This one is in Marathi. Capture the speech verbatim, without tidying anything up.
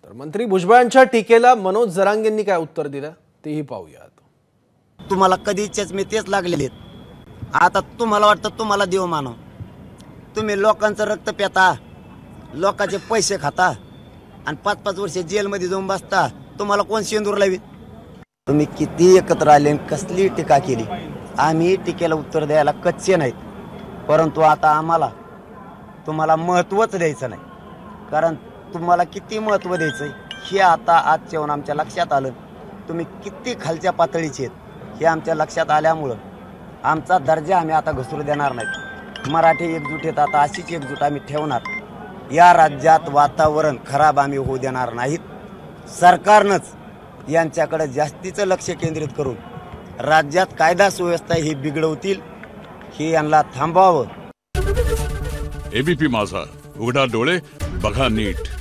तर मंत्री भुजबळांच्या टीकेला मनोज जरांगेंनी काय उत्तर दिलं तेही पाहूयात। तुम्हाला कधीच मी तेच लागलेले आता तुम्हाला वाटतं तुम्हाला देव मानो, तुम्ही लोकांचं रक्त पिता, लोकांचे पैसे खाता आणि पाच पाच वर्ष जेलमध्ये जाऊन बसता, तुम्हाला कोण शेंदूर लावी? तुम्ही किती एकत्र आले, कसली टीका केली, आम्ही टीकेला उत्तर द्यायला कच्चे नाहीत, परंतु आता आम्हाला तुम्हाला महत्त्वच द्यायचं नाही, कारण तुम्हाला किती महत्त्व द्यायचं हे आता आज येऊन आमच्या लक्षात आलं। तुम्ही किती खालच्या पातळीचे आहेत हे आमच्या लक्षात आल्यामुळं आमचा दर्जा आम्ही आता घसरू देणार नाहीत। मराठी एकजूट आता अशीच एकजूट आम्ही ठेवणार। या राज्यात वातावरण खराब आम्ही होऊ देणार नाहीत। सरकारनंच यांच्याकडे जास्तीचं लक्ष केंद्रित करून राज्यात कायदा सुव्यवस्था ही बिघडवतील हे यांना थांबवावं। एबीपी माझा, उघडा डोळे बघा नीट।